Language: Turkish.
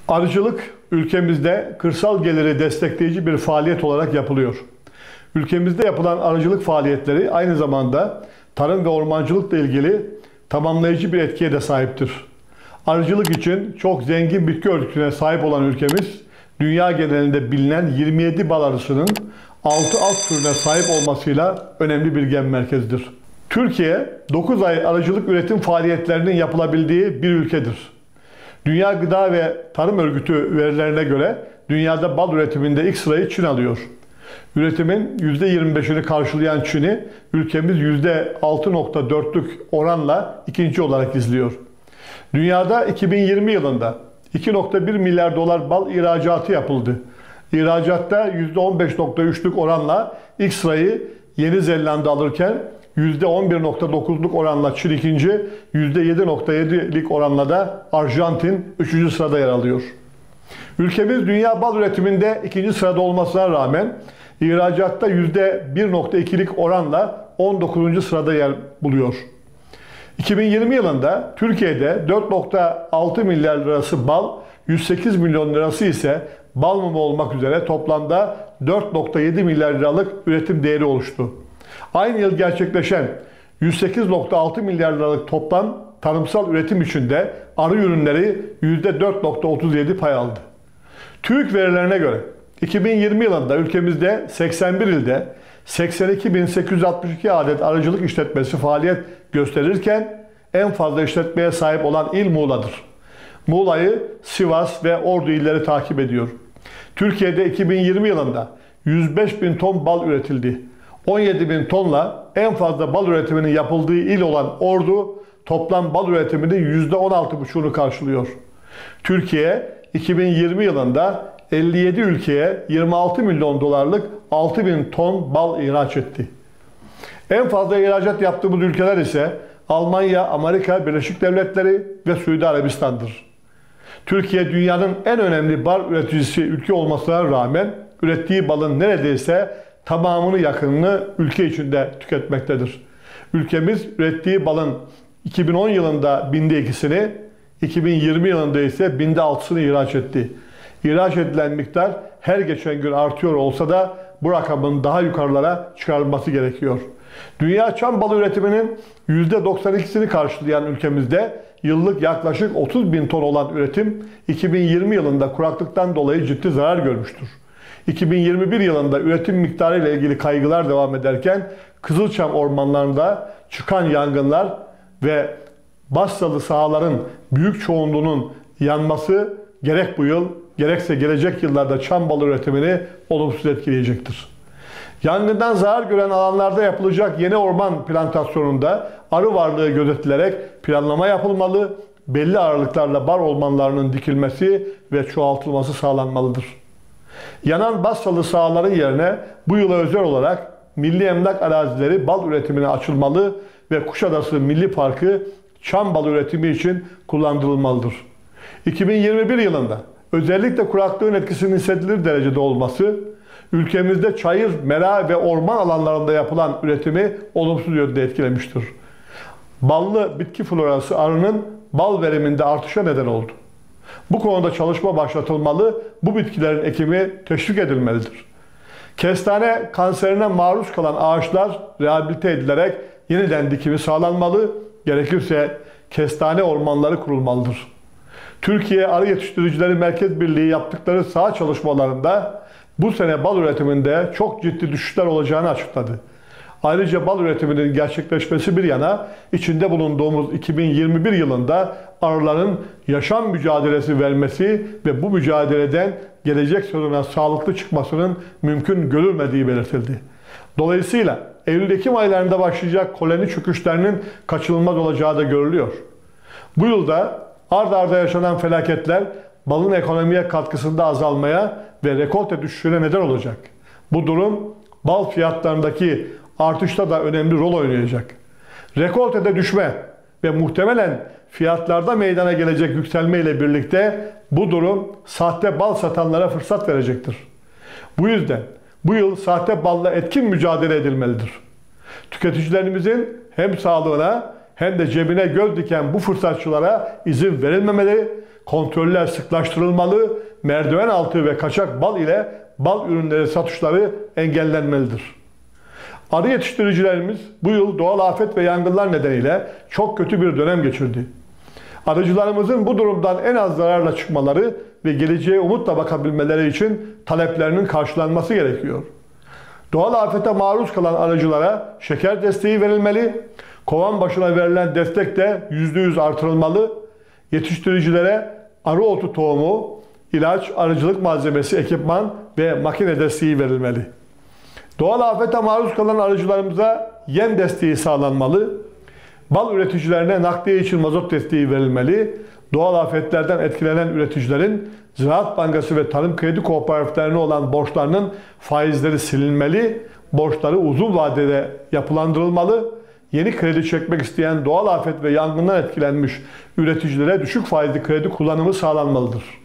Arıcılık ülkemizde kırsal geliri destekleyici bir faaliyet olarak yapılıyor. Ülkemizde yapılan arıcılık faaliyetleri aynı zamanda tarım ve ormancılıkla ilgili tamamlayıcı bir etkiye de sahiptir. Arıcılık için çok zengin bitki örtüsüne sahip olan ülkemiz, dünya genelinde bilinen 27 bal arısının 6 alt türüne sahip olmasıyla önemli bir gen merkezidir. Türkiye, 9 ay arıcılık üretim faaliyetlerinin yapılabildiği bir ülkedir. Dünya Gıda ve Tarım Örgütü verilerine göre dünyada bal üretiminde ilk sırayı Çin alıyor. Üretimin %25'ini karşılayan Çin'i ülkemiz %6,4'lük oranla ikinci olarak izliyor. Dünyada 2020 yılında 2,1 milyar dolar bal ihracatı yapıldı. İhracatta %15,3'lük oranla ilk sırayı Yeni Zelanda alırken %11,9'luk oranla Çin ikinci, %7,7'lik oranla da Arjantin 3. sırada yer alıyor. Ülkemiz dünya bal üretiminde ikinci sırada olmasına rağmen ihracatta %1,2'lik oranla 19. sırada yer buluyor. 2020 yılında Türkiye'de 4,6 milyar lirası bal, 108 milyon lirası ise bal mumu olmak üzere toplamda 4,7 milyar liralık üretim değeri oluştu. Aynı yıl gerçekleşen 108,6 milyar liralık toplam tarımsal üretim içinde arı ürünleri %4,37 pay aldı. TÜİK verilerine göre 2020 yılında ülkemizde 81 ilde 82.862 adet arıcılık işletmesi faaliyet gösterirken en fazla işletmeye sahip olan il Muğla'dır. Muğla'yı Sivas ve Ordu illeri takip ediyor. Türkiye'de 2020 yılında 105.000 ton bal üretildi. 17.000 tonla en fazla bal üretiminin yapıldığı il olan Ordu, toplam bal üretiminin %16,5'unu karşılıyor. Türkiye, 2020 yılında 57 ülkeye 26 milyon dolarlık 6.000 ton bal ihraç etti. En fazla ihracat yaptığımız ülkeler ise Almanya, Amerika Birleşik Devletleri ve Suudi Arabistan'dır. Türkiye dünyanın en önemli bal üreticisi ülke olmasına rağmen ürettiği balın neredeyse tamamını yakınını ülke içinde tüketmektedir. Ülkemiz ürettiği balın 2010 yılında %2'sini, 2020 yılında ise %6'sını ihraç etti. İhraç edilen miktar her geçen gün artıyor olsa da bu rakamın daha yukarılara çıkarılması gerekiyor. Dünya çam balı üretiminin %92'sini karşılayan ülkemizde yıllık yaklaşık 30.000 ton olan üretim 2020 yılında kuraklıktan dolayı ciddi zarar görmüştür. 2021 yılında üretim miktarı ile ilgili kaygılar devam ederken Kızılçam ormanlarında çıkan yangınlar ve Basralı sahaların büyük çoğunluğunun yanması gerek bu yıl gerekse gelecek yıllarda çam balı üretimini olumsuz etkileyecektir. Yangından zarar gören alanlarda yapılacak yeni orman plantasyonunda arı varlığı gözetilerek planlama yapılmalı, belli aralıklarla bar ormanlarının dikilmesi ve çoğaltılması sağlanmalıdır. Yanan Basralı sahaların yerine bu yıla özel olarak milli emlak arazileri bal üretimine açılmalı ve Kuşadası Milli Parkı çam balı üretimi için kullandırılmalıdır. 2021 yılında özellikle kuraklığın etkisinin hissedilir derecede olması, ülkemizde çayır, mera ve orman alanlarında yapılan üretimi olumsuz yönde etkilemiştir. Ballı bitki florası arının bal veriminde artışa neden oldu. Bu konuda çalışma başlatılmalı, bu bitkilerin ekimi teşvik edilmelidir. Kestane kanserine maruz kalan ağaçlar rehabilite edilerek yeniden dikimi sağlanmalı, gerekirse kestane ormanları kurulmalıdır. Türkiye Arı Yetiştiricileri Merkez Birliği yaptıkları saha çalışmalarında bu sene bal üretiminde çok ciddi düşüşler olacağını açıkladı. Ayrıca bal üretiminin gerçekleşmesi bir yana içinde bulunduğumuz 2021 yılında arıların yaşam mücadelesi vermesi ve bu mücadeleden gelecek sezona sağlıklı çıkmasının mümkün görülmediği belirtildi. Dolayısıyla Eylül-Ekim aylarında başlayacak koloni çöküşlerinin kaçınılmaz olacağı da görülüyor. Bu yılda ard arda yaşanan felaketler balın ekonomiye katkısında azalmaya ve rekolte düşüşüne neden olacak. Bu durum bal fiyatlarındaki artışta da önemli rol oynayacak. Rekoltede düşme ve muhtemelen fiyatlarda meydana gelecek yükselme ile birlikte bu durum sahte bal satanlara fırsat verecektir. Bu yüzden bu yıl sahte balla etkin mücadele edilmelidir. Tüketicilerimizin hem sağlığına hem de cebine göz diken bu fırsatçılara izin verilmemeli, kontroller sıklaştırılmalı, merdiven altı ve kaçak bal ile bal ürünleri satışları engellenmelidir. Arı yetiştiricilerimiz bu yıl doğal afet ve yangınlar nedeniyle çok kötü bir dönem geçirdi. Arıcılarımızın bu durumdan en az zararla çıkmaları ve geleceğe umutla bakabilmeleri için taleplerinin karşılanması gerekiyor. Doğal afete maruz kalan arıcılara şeker desteği verilmeli, kovan başına verilen destek de %100 artırılmalı, yetiştiricilere arı otu tohumu, ilaç, arıcılık malzemesi, ekipman ve makine desteği verilmeli. Doğal afete maruz kalan arıcılarımıza yem desteği sağlanmalı, bal üreticilerine nakliye için mazot desteği verilmeli, doğal afetlerden etkilenen üreticilerin Ziraat Bankası ve tarım kredi kooperatiflerine olan borçlarının faizleri silinmeli, borçları uzun vadede yapılandırılmalı, yeni kredi çekmek isteyen doğal afet ve yangından etkilenmiş üreticilere düşük faizli kredi kullanımı sağlanmalıdır.